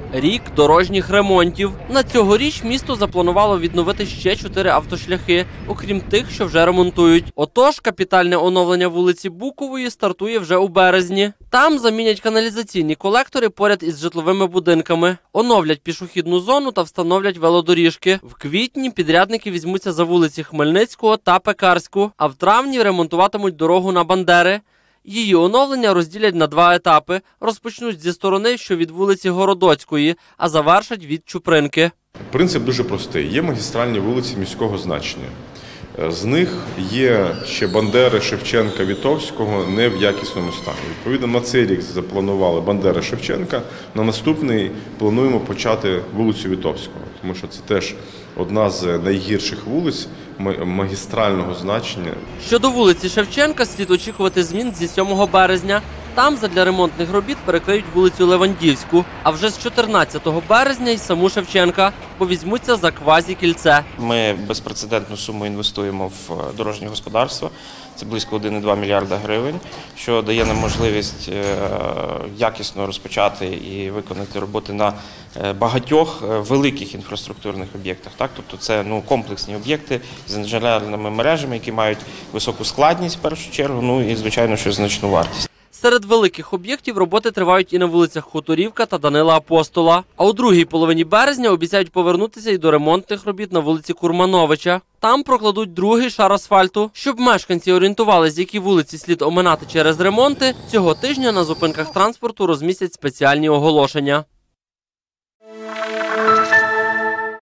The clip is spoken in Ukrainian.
Рік дорожніх ремонтів. На цьогоріч місто запланувало відновити ще 4 автошляхи, окрім тих, що вже ремонтують. Отож, капітальне оновлення вулиці Букової стартує вже у березні. Там замінять каналізаційні колектори поряд із житловими будинками, оновлять пішохідну зону та встановлять велодоріжки. В квітні підрядники візьмуться за вулиці Хмельницького та Пекарську, а в травні ремонтуватимуть дорогу на Бандери. Її оновлення розділять на 2 етапи. Розпочнуть зі сторони, що від вулиці Городоцької, а завершать від Чупринки. Принцип дуже простий. Є магістральні вулиці міського значення. З них є ще Бандери, Шевченка, Вітовського не в якісному стані. Відповідно, на цей рік запланували Бандери, Шевченка, на наступний плануємо почати вулицю Вітовського, тому що це теж одна з найгірших вулиць магістрального значення. Щодо вулиці Шевченка слід очікувати змін зі 7 березня. Там задля ремонтних робіт перекриють вулицю Левандівську, а вже з 14 березня й саму Шевченка, бо візьмуться за квазі-кільце. Ми безпрецедентну суму інвестуємо в дорожнє господарство, це близько 1,2 мільярда гривень, що дає нам можливість якісно розпочати і виконати роботи на багатьох великих інфраструктурних об'єктах. Тобто це комплексні об'єкти з інженерними мережами, які мають високу складність в першу чергу, і, звичайно, що значну вартість. Серед великих об'єктів роботи тривають і на вулицях Хуторівка та Данила Апостола. А у другій половині березня обіцяють повернутися і до ремонтних робіт на вулиці Курмановича. Там прокладуть другий шар асфальту. Щоб мешканці орієнтувались, які вулиці слід оминати через ремонти, цього тижня на зупинках транспорту розмістять спеціальні оголошення.